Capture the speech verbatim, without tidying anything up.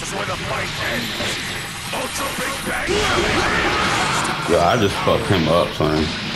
is where the fight ends. Ultra Big Bang. Yo, I just fucked him up, son.